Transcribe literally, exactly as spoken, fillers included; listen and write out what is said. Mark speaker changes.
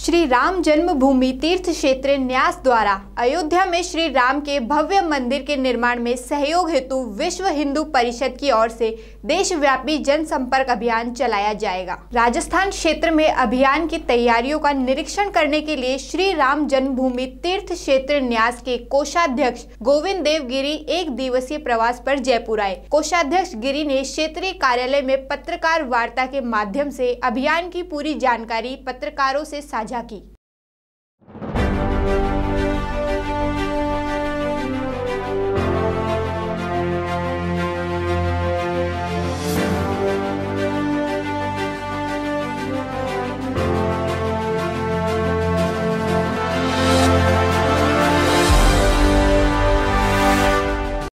Speaker 1: श्री राम जन्मभूमि तीर्थ क्षेत्र न्यास द्वारा अयोध्या में श्री राम के भव्य मंदिर के निर्माण में सहयोग हेतु विश्व हिंदू परिषद की ओर से देशव्यापी जनसंपर्क अभियान चलाया जाएगा। राजस्थान क्षेत्र में अभियान की तैयारियों का निरीक्षण करने के लिए श्री राम जन्मभूमि तीर्थ क्षेत्र न्यास के कोषाध्यक्ष गोविंद देव गिरी एक दिवसीय प्रवास पर जयपुर आए। कोषाध्यक्ष गिरी ने क्षेत्रीय कार्यालय में पत्रकार वार्ता के माध्यम से अभियान की पूरी जानकारी पत्रकारों से साझा की।